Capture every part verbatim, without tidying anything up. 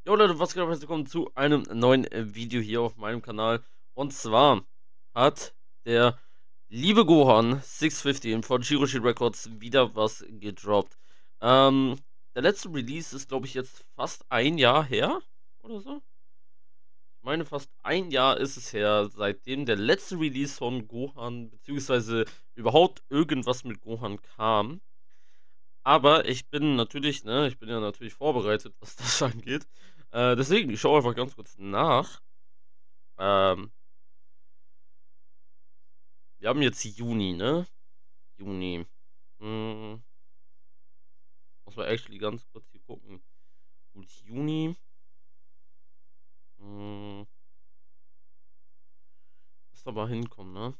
Jo Leute, was geht ab? Herzlich willkommen zu einem neuen äh, Video hier auf meinem Kanal. Und zwar hat der liebe Gohan sechshundertfünfzehn von Shiroshi Records wieder was gedroppt. Ähm, der letzte Release ist, glaube ich, jetzt fast ein Jahr her oder so. Ich meine, fast ein Jahr ist es her, seitdem der letzte Release von Gohan, beziehungsweise überhaupt irgendwas mit Gohan kam. Aber ich bin natürlich, ne, ich bin ja natürlich vorbereitet, was das angeht. Äh, deswegen, ich schaue einfach ganz kurz nach. Ähm, wir haben jetzt Juni, ne? Juni. Hm, muss man actually ganz kurz hier gucken. Gut, Juni. Hm, muss da mal hinkommen, ne?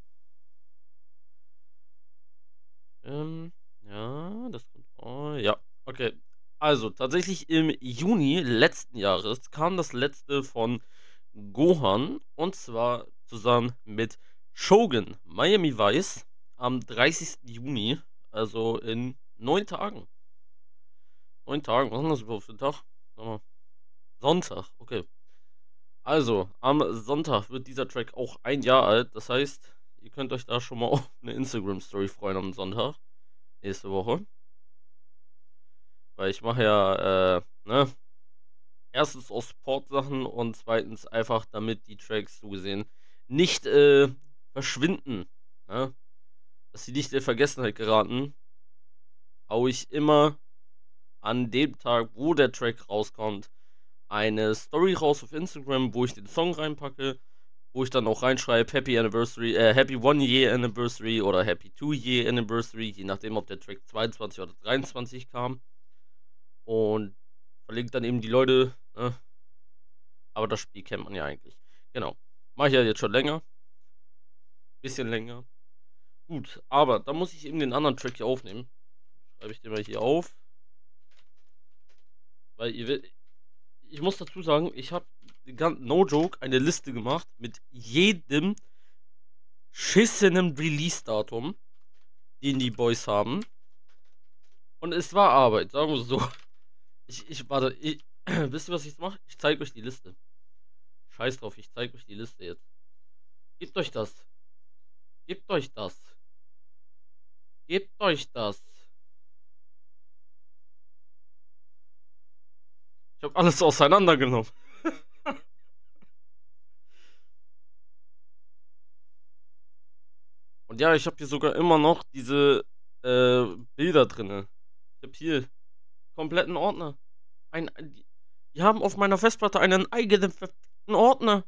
Ähm, ja, das kommt. Oh, ja, okay. Also, tatsächlich im Juni letzten Jahres kam das letzte von Gohan. Und zwar zusammen mit Shogun Miami Vice am dreißigsten Juni. Also in neun Tagen. Neun Tagen, was ist denn das überhaupt für ein Tag? Sag mal. Sonntag, okay. Also, am Sonntag wird dieser Track auch ein Jahr alt. Das heißt, ihr könnt euch da schon mal auf eine Instagram-Story freuen am Sonntag. Nächste Woche. Weil ich mache ja, äh, ne? Erstens aus Support-Sachen und zweitens einfach, damit die Tracks so gesehen nicht äh, verschwinden. Ne? Dass sie nicht in Vergessenheit geraten, hau ich immer an dem Tag, wo der Track rauskommt, eine Story raus auf Instagram, wo ich den Song reinpacke, wo ich dann auch reinschreibe Happy Anniversary, äh, Happy One Year Anniversary oder Happy Two Year Anniversary, je nachdem, ob der Track zweiundzwanzig oder dreiundzwanzig kam. Und verlinkt dann eben die Leute, ne? Aber das Spiel kennt man ja eigentlich. Genau. Mache ich ja jetzt schon länger. Bisschen länger. Gut, aber da muss ich eben den anderen Track hier aufnehmen. Schreibe ich den mal hier auf. Weil ihr wisst, ich muss dazu sagen, ich habe, no joke, eine Liste gemacht mit jedem schissenen Release-Datum, den die Boys haben. Und es war Arbeit, sagen wir so. Ich, ich, warte, ich, wisst ihr, was ich jetzt mache? Ich zeige euch die Liste. Scheiß drauf, ich zeige euch die Liste jetzt. Gebt euch das. Gebt euch das. Gebt euch das. Ich habe alles auseinandergenommen. Und ja, ich habe hier sogar immer noch diese äh, Bilder drin. Ich habe hier kompletten Ordner. Ein, die, die haben auf meiner Festplatte einen eigenen verfickten Ordner.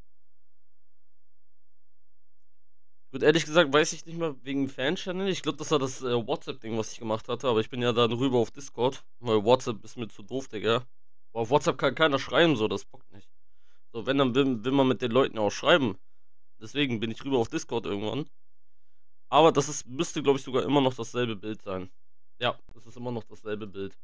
Gut, ehrlich gesagt weiß ich nicht mehr wegen Fan-Channel. Ich glaube, das war das äh, WhatsApp-Ding, was ich gemacht hatte. Aber ich bin ja dann rüber auf Discord. Weil WhatsApp ist mir zu doof, Digga. Aber auf WhatsApp kann keiner schreiben, so, das bockt nicht. So, wenn, dann will, will man mit den Leuten auch schreiben. Deswegen bin ich rüber auf Discord irgendwann. Aber das ist, müsste, glaube ich, sogar immer noch dasselbe Bild sein. Ja, das ist immer noch dasselbe Bild.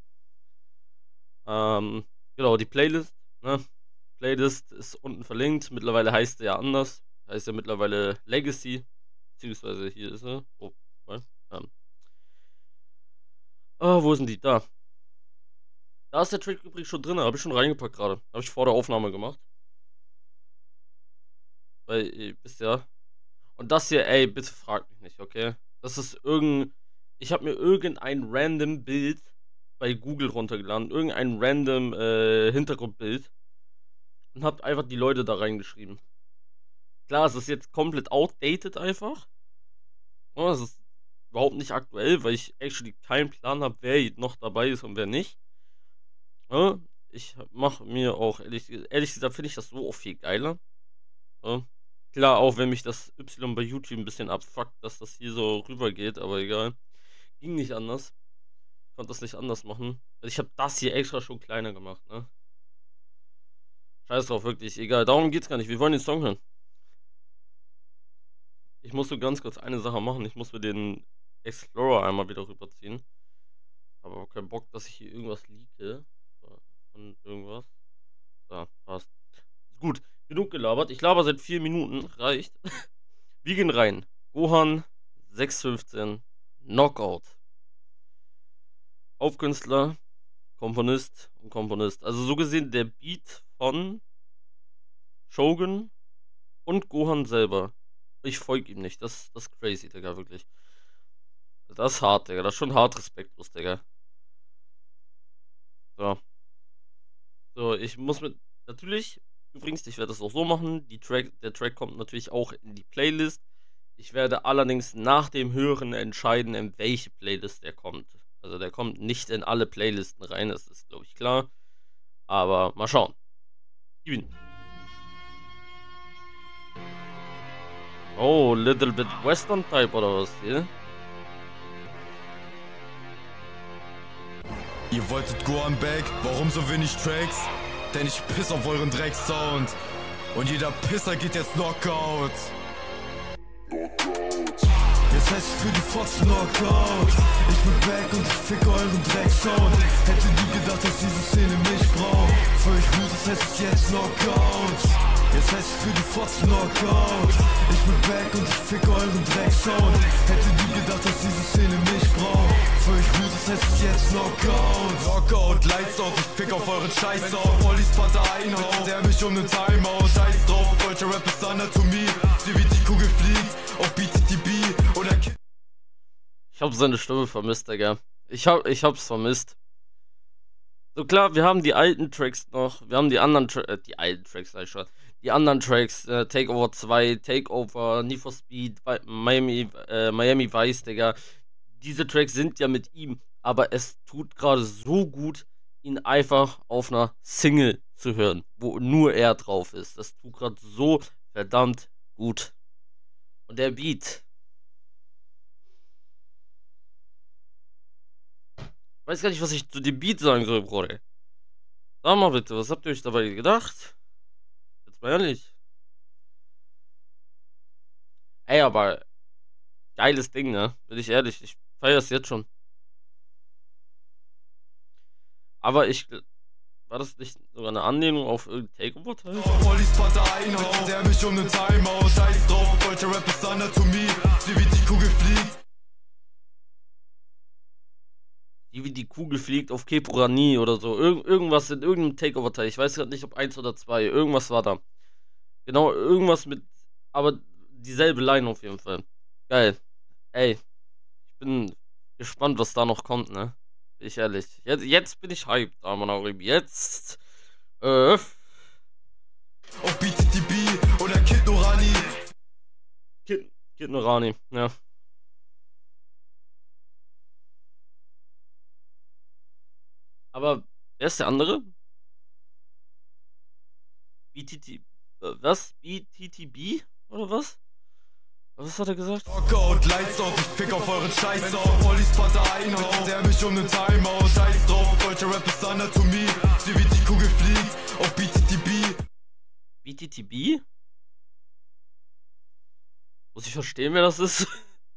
Ähm, genau, die Playlist, ne? Playlist ist unten verlinkt. Mittlerweile heißt er ja anders. Heißt ja mittlerweile Legacy. Beziehungsweise hier ist er. Oh, mal. Ähm. Ah, wo sind die? Da. Da ist der Track übrigens schon drin. Habe ich schon reingepackt gerade. Habe ich vor der Aufnahme gemacht. Weil, ihr wisst ja. Und das hier, ey, bitte fragt mich nicht, okay? Das ist irgendein. Ich habe mir irgendein random Bild bei Google runtergeladen. Irgendein random äh, Hintergrundbild. Und hab einfach die Leute da reingeschrieben. Klar, es ist jetzt komplett outdated einfach. Ja, es ist überhaupt nicht aktuell, weil ich actually keinen Plan habe, wer noch dabei ist und wer nicht. Ja, ich mache mir auch, ehrlich, ehrlich gesagt, finde ich das so auch viel geiler. Ja. Klar, auch wenn mich das Y bei YouTube ein bisschen abfuckt, dass das hier so rübergeht, aber egal. Ging nicht anders. Ich konnte das nicht anders machen. Ich habe das hier extra schon kleiner gemacht, ne? Scheiß drauf, wirklich, egal. Darum geht's gar nicht. Wir wollen den Song hören. Ich muss so ganz kurz eine Sache machen. Ich muss mir den Explorer einmal wieder rüberziehen. Habe aber keinen Bock, dass ich hier irgendwas leake. Von irgendwas. Da, passt. Gut, genug gelabert. Ich laber seit vier Minuten. Reicht. Wir gehen rein. Gohan sechs fünfzehn Knockout. Hauptkünstler Komponist und Komponist. Also so gesehen der Beat von Shogun und Gohan selber. Ich folge ihm nicht. Das, das ist crazy, Digga, wirklich. Das ist hart, Digga. Das ist schon hart respektlos, Digga. So. So, ich muss mit. Natürlich, übrigens, ich werde das auch so machen. Die Track, der Track kommt natürlich auch in die Playlist. Ich werde allerdings nach dem Hören entscheiden, in welche Playlist der kommt. Also der kommt nicht in alle Playlisten rein, das ist, glaube ich, klar. Aber mal schauen. Gib ihn. Oh, little bit Western Type oder was hier? Ihr wolltet Gohan back, warum so wenig Tracks? Denn ich piss auf euren Drecksound. Und jeder Pisser geht jetzt Knockout. Jetzt heißt es für die Fotzen Knockout. Ich bin back und ich fick euren Drecksound. Hätte nie gedacht, dass diese Szene mich braucht. Für euch Losers heißt es jetzt Knockout. Jetzt heißt es für die Fotzen Knockout. Ich bin back und ich fick euren Drecksound. Hätte nie gedacht, dass diese Szene mich braucht. Für euch Losers heißt es jetzt Knockout. Knockout, Lights out, ich fick auf euren Scheiß auf. Volleys Vater einhaut, der mich um den Timeout. Scheiß drauf, deutscher Rap ist Anatomie. Sieh wie die Kugel fliegt, auf B T T B oder K. Ich hab seine Stimme vermisst, Digga. Ich hab, ich hab's vermisst. So klar, wir haben die alten Tracks noch. Wir haben die anderen Tracks, äh, die alten Tracks, sag ich schon. Die anderen Tracks, äh, Takeover zwei, Takeover, Need for Speed, Miami, äh, Miami Vice, Digga. Diese Tracks sind ja mit ihm, aber es tut gerade so gut, ihn einfach auf einer Single zu hören, wo nur er drauf ist. Das tut gerade so verdammt gut. Und der Beat. Ich weiß gar nicht, was ich zu dem Beat sagen soll, Bruder. Sag mal bitte, was habt ihr euch dabei gedacht? Jetzt mal ehrlich. Ey, aber geiles Ding, ne? Bin ich ehrlich, ich feiere es jetzt schon. Aber ich. War das nicht sogar eine Anlehnung auf irgendein Takeover-Teil? Volleys Vater einhaut, der mich um den Timeout. Scheiß drauf, deutscher Rap ist Anatomie. Sieh wie die Kugel fliegt. Die wie die Kugel fliegt auf Kepurani oder so. Irg irgendwas in irgendeinem Takeover-Teil. Ich weiß gerade nicht, ob eins oder zwei. Irgendwas war da. Genau, irgendwas mit. Aber dieselbe Line auf jeden Fall. Geil. Ey. Ich bin gespannt, was da noch kommt, ne? Bin ich ehrlich. Jetzt, jetzt bin ich hyped, aber jetzt. Äh. Auf B T T B oder Kid Norani. Kid, Kid Norani, ja. Aber wer ist der andere? B T T. Was? B T T B? Oder was? Was hat er gesagt? Knockout, Lights out, ich fick auf euren Scheiß auf. Volleys Vater einhaut, der mich um den Timeout. Scheiß drauf, deutscher Rap ist Anatomie. Sieh wie die Kugel fliegt, auf B T T B. B T T B? Muss ich verstehen, wer das ist?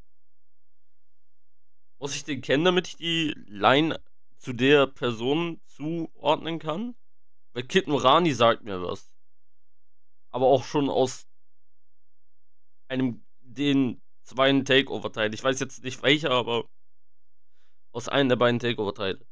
Muss ich den kennen, damit ich die Line zu der Person zuordnen kann? Weil Kid Norani sagt mir was. Aber auch schon aus einem, den zweiten Takeover-Teil. Ich weiß jetzt nicht welcher, aber aus einem der beiden Takeover-Teile.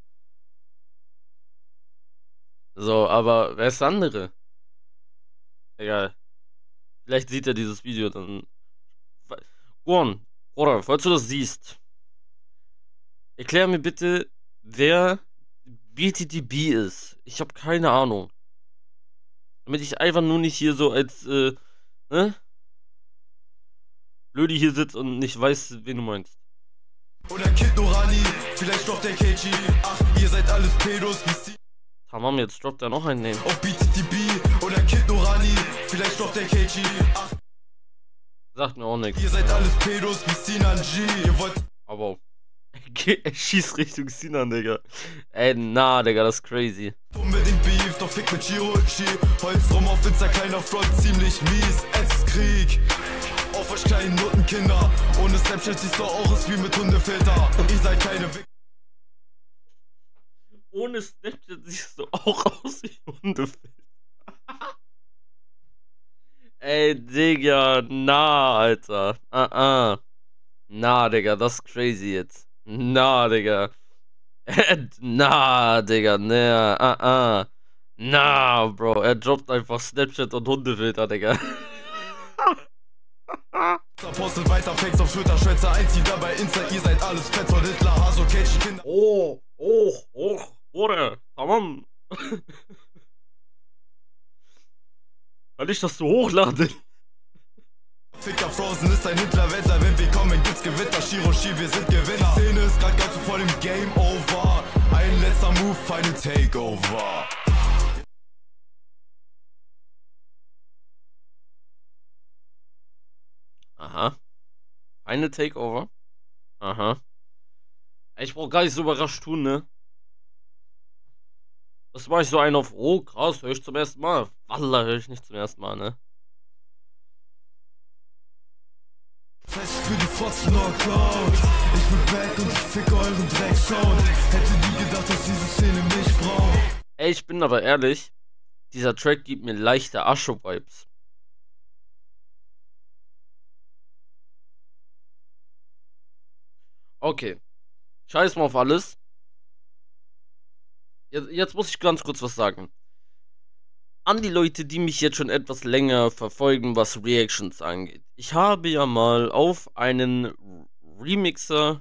So, aber wer ist der andere? Egal. Vielleicht sieht er dieses Video dann. Juan, oder falls du das siehst, erklär mir bitte, wer B T T B ist. Ich habe keine Ahnung. Damit ich einfach nur nicht hier so als, äh, ne? Blödi hier sitzt und nicht weiß, wen du meinst. Oder Kid Norani, vielleicht doch der K G. Ach, ihr seid alles Pedos. Tamam, jetzt droppt er noch einen Name. Auf B T T B oder Kid Norani, vielleicht doch der K G. Ach, sagt mir auch nichts. Ihr seid alles Pedos wie Sinan G. Ihr wollt. Aber er schießt Richtung Sinan, Digga. Ey, na, Digga, das ist crazy. Unbedingt Beef, doch fick mit Chirochi. Holz rum auf Insta, kleiner Front, ziemlich mies. Es ist Krieg. Auf euch kleinen Nuttenkinder. Ohne Snapchat siehst du auch aus wie mit Hundefilter. Ihr seid keine Wick. Ohne Snapchat siehst du auch aus wie Hundefilter. Ey, Digga, na, Alter. Ah, ah. Na, Digga, das ist crazy jetzt. Na, Digga. Na, Digga, na, ah, ah. Na, Bro, er droppt einfach Snapchat und Hundefilter, Digga. Postet weiter Fakes auf Twitter, Schwätzer einzieht dabei Insta, ihr seid alles fett von Hitler, Haso, Cage, Kinder. Oh, oh, oh, Bruder, tamam. Kann ich das so hochladen? Ficker Frozen ist ein Hitler-Wetter, wenn wir kommen, gibt's Gewitter, Shiroshi, wir sind Gewinner. Die Szene ist grad ganz voll im Game Over, ein letzter Move, Final Takeover. Aha. Eine Takeover. Aha. Ich brauch gar nicht so überrascht tun, ne? Das war ich so ein auf, oh krass, höre ich zum ersten Mal. Wallah, höre ich nicht zum ersten Mal, ne? Fest für die Fotzen Knockout. Ich bin back und ich fick euren Drecksound. Hätte nie gedacht, dass diese Szene mich braucht. Ey, ich bin aber ehrlich, dieser Track gibt mir leichte Ascho-Vibes. Okay. Scheiß mal auf alles. Jetzt, jetzt muss ich ganz kurz was sagen. An die Leute, die mich jetzt schon etwas länger verfolgen, was Reactions angeht. Ich habe ja mal auf einen Remixer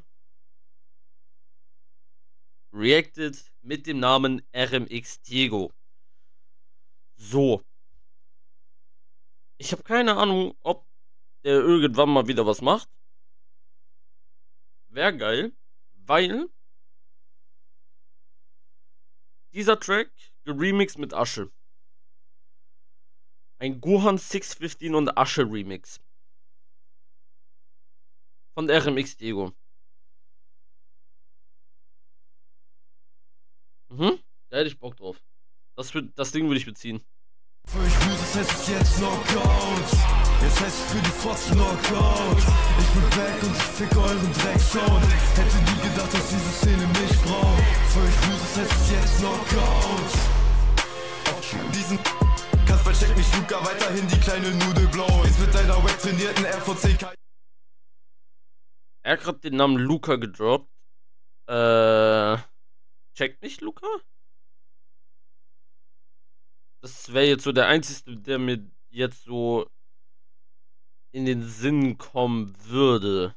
reacted mit dem Namen R M X Diego. So. Ich habe keine Ahnung, ob der irgendwann mal wieder was macht. Wäre geil, weil dieser Track geremixed mit Asche. Ein Gohan sechs fünfzehn und Asche Remix. Von R M X Diego. Mhm, da hätte ich Bock drauf. Das, das Ding würde ich beziehen. Für ich lose, es heißt jetzt Knockout. Jetzt heißt es für die Fotzen Knockout. Ich bin back und ich fick euren Drecksound. Hätte nie gedacht, dass diese Szene mich braucht. Für ich lose, es heißt jetzt Knockout. Auf diesen Kasper checkt mich Luca weiterhin die kleine Nudelblau. Jetzt mit deiner web trainierten R V C K. Er hat gerade den Namen Luca gedroppt. Äh. Checkt nicht Luca? Das wäre jetzt so der einzige, der mir jetzt so in den Sinn kommen würde.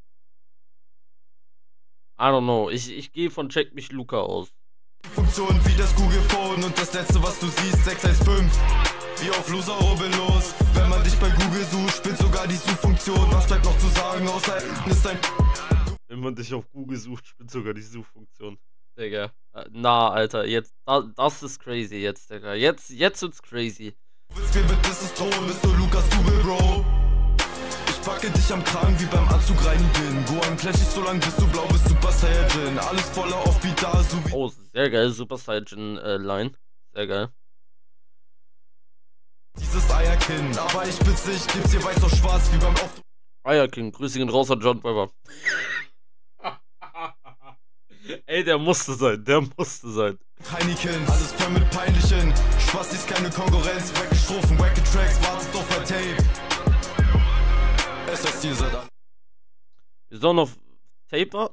I don't know. Ich, ich gehe von Check mich Luca aus. Funktion wie das Google Phone und das letzte, was du siehst, sechs eins fünf. Wie auf Loser los. Wenn man dich bei Google sucht, spinnt sogar die Suchfunktion. Was bleibt noch zu sagen, außer ist ein. Wenn man dich auf Google sucht, spinnt sogar die Suchfunktion. Digga. Na, Alter, jetzt, das ist crazy jetzt, Digga. Jetzt, jetzt wird's crazy. Du willst mir mit Disses drohen, bist du Lukas Double, Bro. Ich packe dich am Kragen wie beim Anzug reinigen. Gohan clash ich so lang, bis du blau bist, Super Saiyajin. Alles voller Offbeat da, so wie. Oh, sehr geil, Super Saiyajin äh, Line. Sehr geil. Dieses Eierkin, aber ich bin's nicht, gibt's hier weiß auf schwarz wie beim Auf. Eierkin, Grüße gehen raus an John Weber. Ey, der musste sein, der musste sein. Heineken, alles voll mit peinlichen. Spaß ist keine Konkurrenz, wacke Strophen, wacke Tracks, wartet auf ein Tape. S S D seit an. Wir sollen auf Tape warten?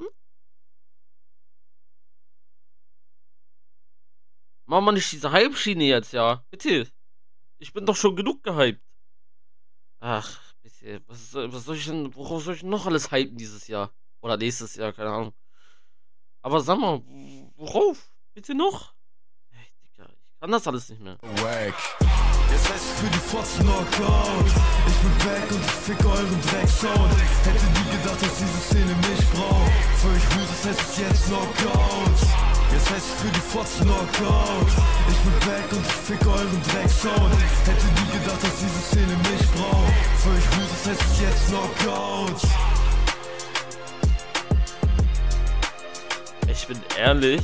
Mach mal nicht diese Hype-Schiene jetzt, ja. Bitte. Ich bin doch schon genug gehypt. Ach, bitte. Was, was soll ich denn, worauf soll ich noch alles hypen dieses Jahr? Oder nächstes Jahr, keine Ahnung. Aber sag mal, worauf? Bitte noch? Ey, Digga, ich kann das alles nicht mehr. Wack. Jetzt heißt es für die Fotzen Knockout. Ich bin back und ich fick euren Drecksound. Hätte nie gedacht, dass diese Szene mich braucht. Für ich lose, es heißt es jetzt Knockout. Jetzt heißt es für die Fotzen Knockout. Ich bin back und ich fick euren Drecksound. Hätte nie gedacht, dass diese Szene mich braucht. Für ich lose, es heißt es jetzt Knockout. Ich bin ehrlich.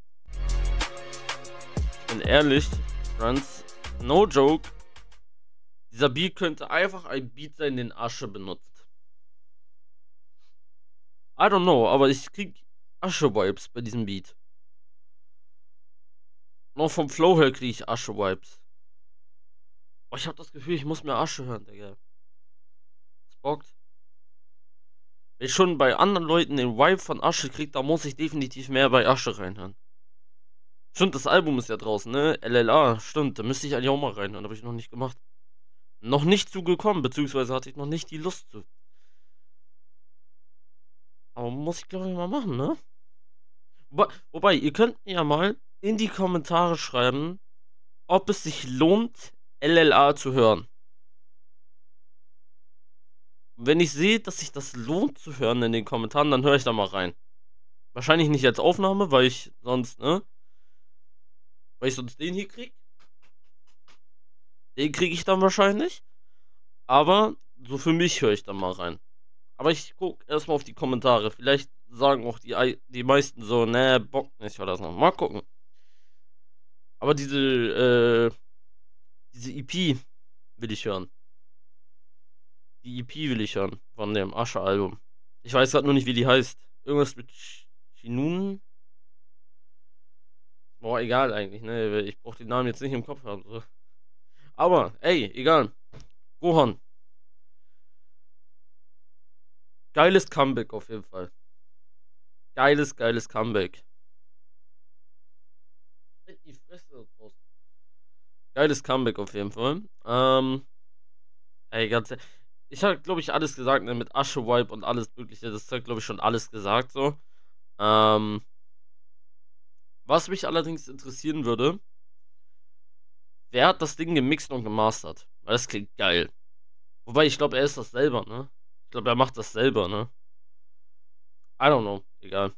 Ich bin ehrlich, Franz. No joke. Dieser Beat könnte einfach ein Beat sein, den Asche benutzt. I don't know, aber ich krieg Asche-Vibes bei diesem Beat. Noch vom Flow her kriege ich Asche-Vibes. Oh, ich hab das Gefühl, ich muss mir Asche hören, Digga. Das bockt. Wenn ich schon bei anderen Leuten den Vibe von Asche kriege, da muss ich definitiv mehr bei Asche reinhören. Stimmt, das Album ist ja draußen, ne? L L A, stimmt, da müsste ich eigentlich auch mal reinhören, habe ich noch nicht gemacht. Noch nicht zugekommen, beziehungsweise hatte ich noch nicht die Lust zu. Aber muss ich, glaube ich, mal machen, ne? Wobei, wobei, ihr könnt mir ja mal in die Kommentare schreiben, ob es sich lohnt, L L A zu hören. Wenn ich sehe, dass sich das lohnt zu hören in den Kommentaren, dann höre ich da mal rein. Wahrscheinlich nicht als Aufnahme, weil ich sonst, ne? Weil ich sonst den hier krieg. Den kriege ich dann wahrscheinlich. Aber so für mich höre ich dann mal rein. Aber ich gucke erstmal auf die Kommentare. Vielleicht sagen auch die, Ei- die meisten so, ne, Bock nicht oder so. Mal gucken. Aber diese, äh, diese E P will ich hören. Die E P will ich hören von dem Asche-Album. Ich weiß gerade nur nicht, wie die heißt. Irgendwas mit Shinun? Boah, egal eigentlich, ne? Ich brauche den Namen jetzt nicht im Kopf haben. So. Aber, ey, egal. Gohan. Geiles Comeback auf jeden Fall. Geiles, geiles Comeback. Halt die Fresse raus. Geiles Comeback auf jeden Fall. Ähm, ey, ganz ehrlich. Ich habe, glaube ich, alles gesagt, ne? Mit Asche-Vibe und alles Mögliche. Das hat, glaube ich, schon alles gesagt, so. Ähm, was mich allerdings interessieren würde, wer hat das Ding gemixt und gemastert? Weil das klingt geil. Wobei, ich glaube, er ist das selber, ne? Ich glaube, er macht das selber, ne? I don't know. Egal.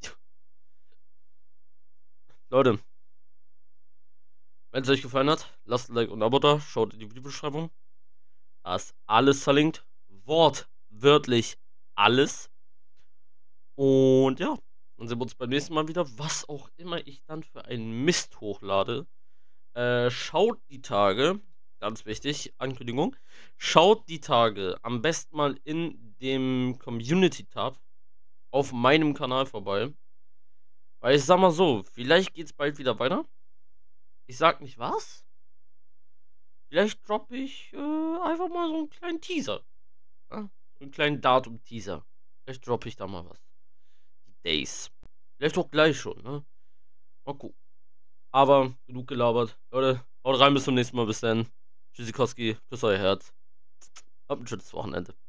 Leute, wenn es euch gefallen hat, lasst ein Like und ein Abo da. Schaut in die Videobeschreibung. Da ist alles verlinkt. Wortwörtlich alles. Und ja, dann sehen wir uns beim nächsten Mal wieder. Was auch immer ich dann für einen Mist hochlade. Äh, schaut die Tage, ganz wichtig, Ankündigung. Schaut die Tage am besten mal in dem Community-Tab auf meinem Kanal vorbei. Weil ich sag mal so, vielleicht geht's bald wieder weiter. Ich sag nicht was. Vielleicht droppe ich äh, einfach mal so einen kleinen Teaser. Ja? So einen kleinen Datum-Teaser. Vielleicht droppe ich da mal was. Die Days. Vielleicht auch gleich schon, ne? Mal gucken. Aber genug gelabert. Leute, haut rein, bis zum nächsten Mal. Bis dann. Tschüssikowski, küss euer Herz. Habt ein schönes Wochenende.